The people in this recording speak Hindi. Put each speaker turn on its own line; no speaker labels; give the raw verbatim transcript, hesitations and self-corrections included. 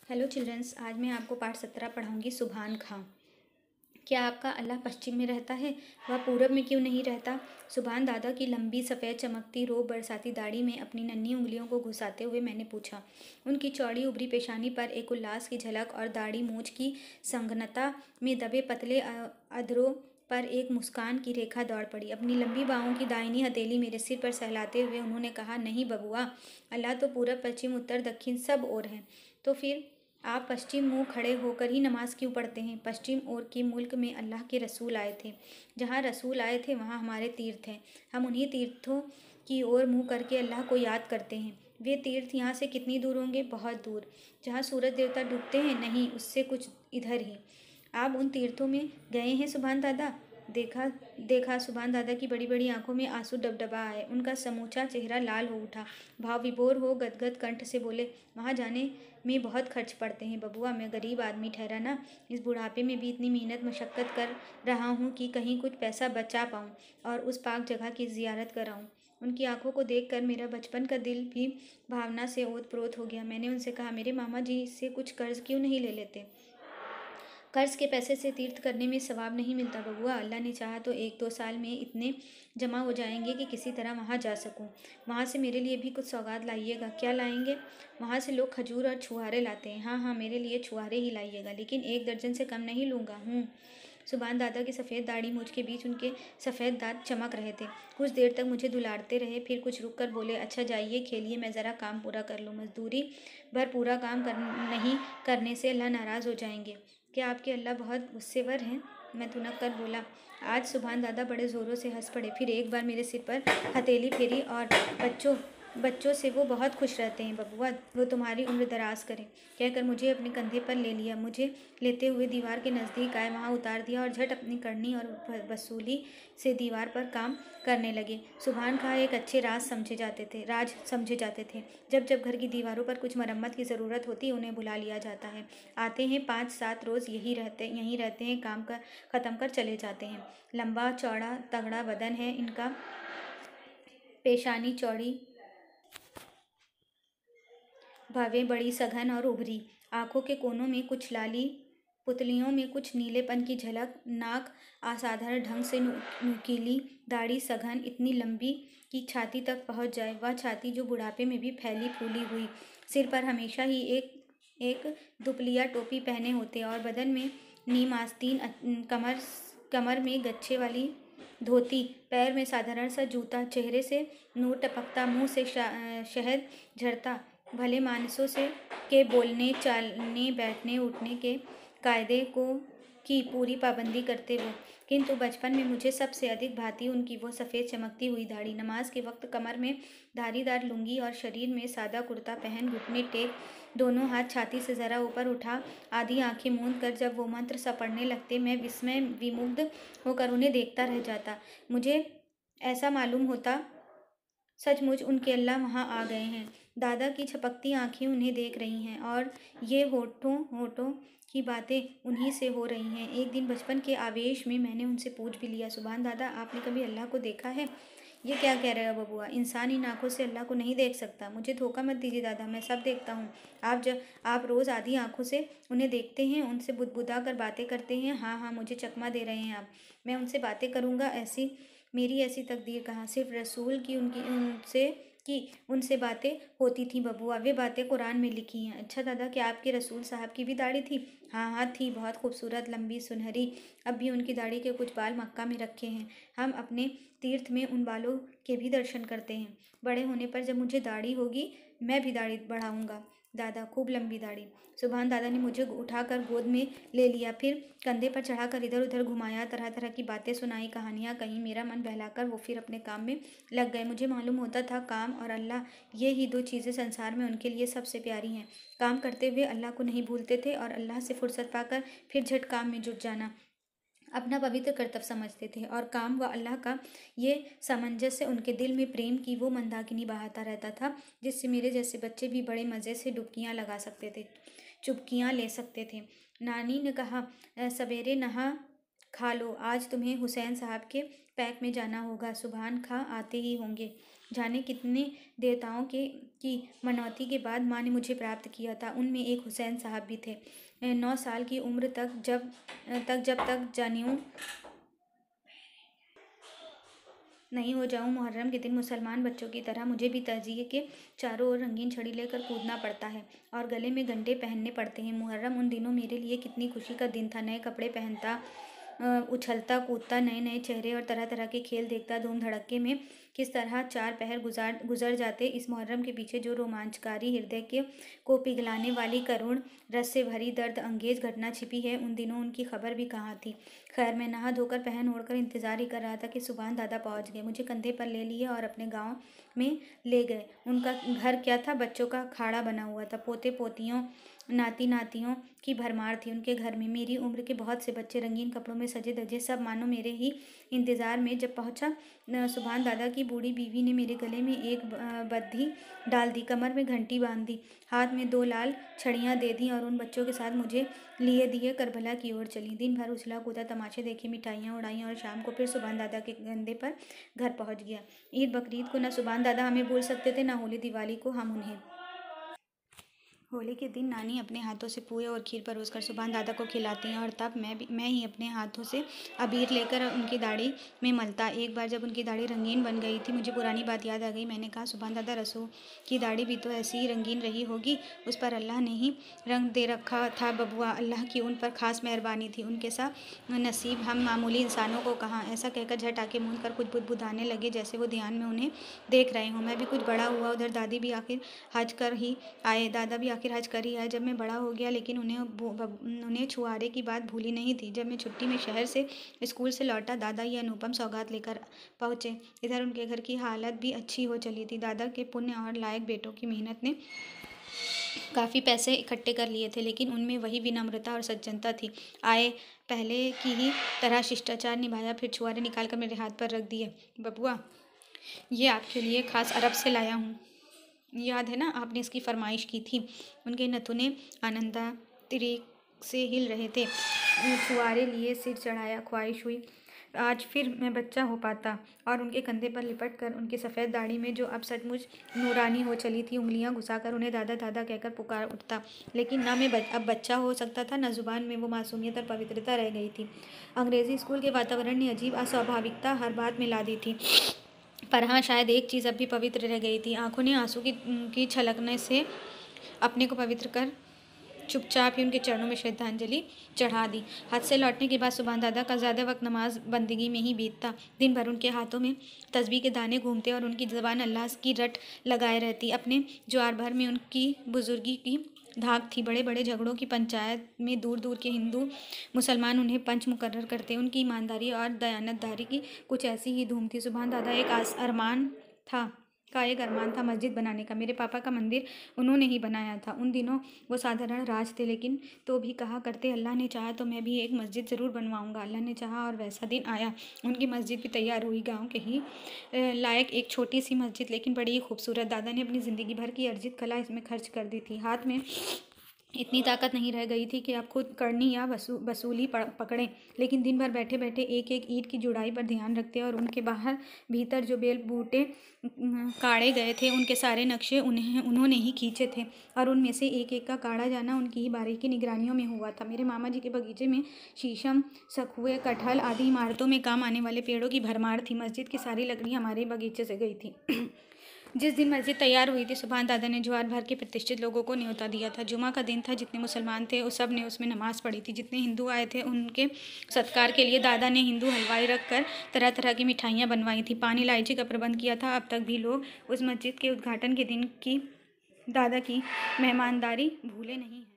हेलो चिल्ड्रंस, आज मैं आपको पाठ सत्रह पढ़ाऊंगी। सुभान खां। क्या आपका अल्लाह पश्चिम में रहता है? वह पूरब में क्यों नहीं रहता? सुभान दादा की लंबी सफ़ेद चमकती रो बरसाती दाढ़ी में अपनी नन्ही उंगलियों को घुसाते हुए मैंने पूछा। उनकी चौड़ी उभरी पेशानी पर एक उल्लास की झलक और दाढ़ी मूछ की संघनता में दबे पतले अधरों पर एक मुस्कान की रेखा दौड़ पड़ी। अपनी लंबी बाहों की दाहिनी हथेली मेरे सिर पर सहलाते हुए उन्होंने कहा, नहीं बबुआ, अल्लाह तो पूरब पश्चिम उत्तर दक्षिण सब ओर है। तो फिर आप पश्चिम मुंह खड़े होकर ही नमाज क्यों पढ़ते हैं? पश्चिम ओर के मुल्क में अल्लाह के रसूल आए थे। जहाँ रसूल आए थे वहाँ हमारे तीर्थ हैं। हम उन्हीं तीर्थों की ओर मुँह करके अल्लाह को याद करते हैं। वे तीर्थ यहाँ से कितनी दूर होंगे? बहुत दूर। जहाँ सूरज देवता डूबते हैं? नहीं, उससे कुछ इधर ही। आप उन तीर्थों में गए हैं सुभान दादा? देखा देखा सुभान दादा की बड़ी बड़ी आंखों में आंसू डबडबा आए। उनका समूचा चेहरा लाल हो उठा। भाव विभोर हो गदगद कंठ से बोले, वहाँ जाने में बहुत खर्च पड़ते हैं बबुआ। मैं गरीब आदमी ठहरा ना। इस बुढ़ापे में भी इतनी मेहनत मशक्क़त कर रहा हूँ कि कहीं कुछ पैसा बचा पाऊँ और उस पाक जगह की जियारत कराऊँ। उनकी आंखों को देखकर मेरा बचपन का दिल भी भावना से ओत प्रोत हो गया। मैंने उनसे कहा, मेरे मामा जी से कुछ कर्ज क्यों नहीं ले लेते? कर्ज के पैसे से तीर्थ करने में सवाब नहीं मिलता बबुआ। अल्लाह ने चाहा तो एक दो साल में इतने जमा हो जाएंगे कि किसी तरह वहाँ जा सकूँ। वहाँ से मेरे लिए भी कुछ सौगात लाइएगा। क्या लाएंगे? वहाँ से लोग खजूर और छुहारे लाते हैं। हाँ हाँ, मेरे लिए छुहारे ही लाइएगा, लेकिन एक दर्जन से कम नहीं लूँगा। हूँ। सुभान दादा की सफ़ेद दाढ़ी मूछ के बीच उनके सफ़ेद दांत चमक रहे थे। कुछ देर तक मुझे दुलारते रहे, फिर कुछ रुक कर बोले, अच्छा जाइए खेलिए, मैं ज़रा काम पूरा कर लूँ। मजदूरी भर पूरा काम कर नहीं करने से अल्लाह नाराज़ हो जाएंगे। क्या आपके अल्लाह बहुत गुस्सेवर हैं? मैं तुनक कर बोला। आज सुभान दादा बड़े ज़ोरों से हंस पड़े, फिर एक बार मेरे सिर पर हथेली फेरी और बच्चों बच्चों से वो बहुत खुश रहते हैं बबुआ, वो तुम्हारी उम्र दराज करें, कहकर मुझे अपने कंधे पर ले लिया। मुझे लेते हुए दीवार के नज़दीक आए, वहाँ उतार दिया और झट अपनी करनी और वसूली से दीवार पर काम करने लगे। सुभान खां एक अच्छे राज समझे जाते थे राज समझे जाते थे। जब जब घर की दीवारों पर कुछ मरम्मत की ज़रूरत होती उन्हें बुला लिया जाता है। आते हैं, पाँच सात रोज़ यही रहते यहीं रहते हैं, काम कर ख़त्म कर चले जाते हैं। लंबा चौड़ा तगड़ा बदन है इनका, पेशानी चौड़ी, भवें बड़ी सघन और उभरी, आंखों के कोनों में कुछ लाली, पुतलियों में कुछ नीलेपन की झलक, नाक असाधारण ढंग से नुकीली, दाढ़ी सघन, इतनी लंबी कि छाती तक पहुंच जाए, वह छाती जो बुढ़ापे में भी फैली फूली हुई। सिर पर हमेशा ही एक एक दुपलिया टोपी पहने होते और बदन में नीम आस्तीन, कमर कमर में गच्छे वाली धोती, पैर में साधारण सा जूता, चेहरे से नूर टपकता, मुंह से शहद झरता, भले मानसों से के बोलने चालने बैठने उठने के कायदे को की पूरी पाबंदी करते वो। किंतु बचपन में मुझे सबसे अधिक भाती उनकी वो सफ़ेद चमकती हुई दाढ़ी। नमाज के वक्त कमर में धारीदार लुंगी और शरीर में सादा कुर्ता पहन, घुटने टेक, दोनों हाथ छाती से ज़रा ऊपर उठा, आधी आंखें मूंद कर जब वो मंत्र सा पढ़ने लगते, मैं विस्मय विमुग्ध होकर उन्हें देखता रह जाता। मुझे ऐसा मालूम होता सचमुच उनके अल्लाह वहाँ आ गए हैं। दादा की झपकती आंखें उन्हें देख रही हैं और ये होठों होठों की बातें उन्हीं से हो रही हैं। एक दिन बचपन के आवेश में मैंने उनसे पूछ भी लिया, सुभान दादा, आपने कभी अल्लाह को देखा है? ये क्या कह रहे हो बबुआ? इंसान इन आंखों से अल्लाह को नहीं देख सकता। मुझे धोखा मत दीजिए दादा, मैं सब देखता हूँ। आप जब आप रोज़ आधी आंखों से उन्हें देखते हैं, उनसे बुदबुदा कर बातें करते हैं। हाँ हाँ, मुझे चकमा दे रहे हैं आप। मैं उनसे बातें करूँगा? ऐसी मेरी ऐसी तकदीर कहाँ। सिर्फ रसूल की उनकी उनसे की उनसे बातें होती थी बबुआ, वे बातें कुरान में लिखी हैं। अच्छा दादा, क्या आपके रसूल साहब की भी दाढ़ी थी? हाँ हाँ थी, बहुत खूबसूरत, लंबी, सुनहरी। अब भी उनकी दाढ़ी के कुछ बाल मक्का में रखे हैं। हम अपने तीर्थ में उन बालों के भी दर्शन करते हैं। बड़े होने पर जब मुझे दाढ़ी होगी, मैं भी दाढ़ी बढ़ाऊंगा दादा, खूब लंबी दाढ़ी। सुभान दादा ने मुझे उठाकर गोद में ले लिया, फिर कंधे पर चढ़ाकर इधर उधर घुमाया, तरह तरह की बातें सुनाई, कहानियाँ कहीं, मेरा मन बहलाकर वो फिर अपने काम में लग गए। मुझे मालूम होता था काम और अल्लाह, ये ही दो चीज़ें संसार में उनके लिए सबसे प्यारी हैं। काम करते हुए अल्लाह को नहीं भूलते थे और अल्लाह से फुर्सत पाकर फिर झट काम में जुट जाना अपना पवित्र कर्तव्य समझते थे। और काम व अल्लाह का ये सामंजस्य उनके दिल में प्रेम की वो मंदाकिनी बहाता रहता था, जिससे मेरे जैसे बच्चे भी बड़े मज़े से डुबकियाँ लगा सकते थे, चुबकियाँ ले सकते थे। नानी ने कहा, सवेरे नहा खा लो, आज तुम्हें हुसैन साहब के पैक में जाना होगा। सुभान खां आते ही होंगे। जाने कितने देवताओं के की मनौती के बाद माँ ने मुझे प्राप्त किया था। उनमें एक हुसैन साहब भी थे। नौ साल की उम्र तक जब तक जब तक जनेऊ नहीं हो जाऊं, मुहर्रम के दिन मुसलमान बच्चों की तरह मुझे भी तहजीह के चारों ओर रंगीन छड़ी लेकर कूदना पड़ता है और गले में गंडे पहनने पड़ते हैं। मुहर्रम उन दिनों मेरे लिए कितनी खुशी का दिन था। नए कपड़े पहनता, उछलता कूदता, नए नए चेहरे और तरह तरह के खेल देखता। धूम धड़क्के में किस तरह चार पहर गुजार गुजर जाते। इस मुहर्रम के पीछे जो रोमांचकारी, हृदय के को पिघलाने वाली, करुण रस से भरी, दर्द अंगेज घटना छिपी है, उन दिनों उनकी खबर भी कहाँ थी। खैर, मैं नहा धोकर पहन ओढ़कर इंतजार ही कर रहा था कि सुभान दादा पहुंच गए। मुझे कंधे पर ले लिए और अपने गांव में ले गए। उनका घर क्या था, बच्चों का खाड़ा बना हुआ था। पोते पोतियों, नाती नातियों की भरमार थी उनके घर में। मेरी उम्र के बहुत से बच्चे रंगीन कपड़ों में सजे धजे, सब मानो मेरे ही इंतजार में। जब पहुंचा, सुभान दादा की बूढ़ी बीवी ने मेरे गले में एक बद्धी डाल दी, कमर में घंटी बांध दी, हाथ में दो लाल छड़ियाँ दे दी और उन बच्चों के साथ मुझे लिए दिए करबला की ओर चली। दिन भर उछला कूदा, तमाशे देखे, मिठाइयाँ उड़ाई और शाम को फिर सुभान दादा के कंधे पर घर पहुंच गया। ईद बकरीद को न सुभान दादा हमें भूल सकते थे, न होली दिवाली को हम उन्हें। होली के दिन नानी अपने हाथों से पुए और खीर परोसकर सुभान दादा को खिलाती हैं और तब मैं भी मैं ही अपने हाथों से अबीर लेकर उनकी दाढ़ी में मलता। एक बार जब उनकी दाढ़ी रंगीन बन गई थी, मुझे पुरानी बात याद आ गई। मैंने कहा, सुभान दादा, रसू की दाढ़ी भी तो ऐसी ही रंगीन रही होगी। उस पर अल्लाह ने ही रंग दे रखा था बबुआ। अल्लाह की उन पर खास मेहरबानी थी। उनके सा नसीब हम मामूली इंसानों को कहाँ। ऐसा कहकर झट आके मूंद कर कुछ बुदबुदाने लगे, जैसे वो ध्यान में उन्हें देख रहे हों। मैं भी कुछ बड़ा हुआ। उधर दादी भी आखिर हज कर ही आए दादा भी आखिर हज कर ही आए जब मैं बड़ा हो गया, लेकिन उन्हें उन्हें छुआरे की बात भूली नहीं थी। जब मैं छुट्टी में शहर से स्कूल से लौटा, दादा ये अनुपम सौगात लेकर पहुंचे। इधर उनके घर की हालत भी अच्छी हो चली थी। दादा के पुण्य और लायक बेटों की मेहनत ने काफ़ी पैसे इकट्ठे कर लिए थे, लेकिन उनमें वही विनम्रता और सज्जनता थी। आए पहले की ही तरह शिष्टाचार निभाया, फिर छुआरे निकाल कर मेरे हाथ पर रख दिए। बबुआ, ये आपके लिए खास अरब से लाया हूँ। याद है ना, आपने इसकी फरमाइश की थी। उनके नथुने आनंदातिरेक से हिल रहे थे। छुआरे लिए सिर चढ़ाया, ख्वाहिश हुई आज फिर मैं बच्चा हो पाता और उनके कंधे पर लिपट कर उनकी सफ़ेद दाढ़ी में, जो अब सचमुच नूरानी हो चली थी, उंगलियां घुसाकर उन्हें दादा दादा कहकर पुकार उठता। लेकिन न मैं बच, अब बच्चा हो सकता था, न जुबान में वो मासूमियत और पवित्रता रह गई थी। अंग्रेज़ी स्कूल के वातावरण ने अजीब अस्वाभाविकता हर बात में ला दी थी। पर हाँ, शायद एक चीज़ अब भी पवित्र रह गई थी। आंखों ने आंसू की की छलकने से अपने को पवित्र कर चुपचाप ही उनके चरणों में श्रद्धांजलि चढ़ा दी। हज से लौटने के बाद सुभान दादा का ज़्यादा वक्त नमाज बंदगी में ही बीतता। दिन भर उनके हाथों में तस्बीह के दाने घूमते और उनकी ज़बान अल्लाह की रट लगाए रहती। अपने ज्वार भर में उनकी बुजुर्गी की धाक थी। बड़े बड़े झगड़ों की पंचायत में दूर दूर के हिंदू मुसलमान उन्हें पंच मुकर्रर करते। उनकी ईमानदारी और दयानतदारी की कुछ ऐसी ही धूम थी। सुभान दादा एक आस अरमान था का एक अरमान था मस्जिद बनाने का। मेरे पापा का मंदिर उन्होंने ही बनाया था। उन दिनों वो साधारण राज थे, लेकिन तो भी कहा करते, अल्लाह ने चाहा तो मैं भी एक मस्जिद ज़रूर बनवाऊंगा। अल्लाह ने चाहा और वैसा दिन आया। उनकी मस्जिद भी तैयार हुई। गांव के ही लायक एक छोटी सी मस्जिद, लेकिन बड़ी ही खूबसूरत। दादा ने अपनी ज़िंदगी भर की अर्जित कला इसमें खर्च कर दी थी। हाथ में इतनी ताकत नहीं रह गई थी कि आप खुद करनी या वसू वसूली पकड़ें, लेकिन दिन भर बैठे बैठे एक एक ईंट की जुड़ाई पर ध्यान रखते और उनके बाहर भीतर जो बेल बूटे काढ़े गए थे, उनके सारे नक्शे उन्हें उन्होंने ही खींचे थे और उनमें से एक एक का काढ़ा जाना उनकी ही बारीकी निगरानियों में हुआ था। मेरे मामा जी के बगीचे में शीशम, सखुए, कटहल आदि इमारतों में काम आने वाले पेड़ों की भरमार थी। मस्जिद की सारी लकड़ी हमारे बगीचे से गई थी। जिस दिन मस्जिद तैयार हुई थी, सुभान दादा ने ज्वार भर के प्रतिष्ठित लोगों को न्योता दिया था। जुमा का दिन था। जितने मुसलमान थे उस सब ने उसमें नमाज़ पढ़ी थी। जितने हिंदू आए थे उनके सत्कार के लिए दादा ने हिंदू हलवाई रख कर तरह तरह की मिठाइयाँ बनवाई थी। पानी इलायची का प्रबंध किया था। अब तक भी लोग उस मस्जिद के उद्घाटन के दिन की दादा की मेहमानदारी भूले नहीं हैं।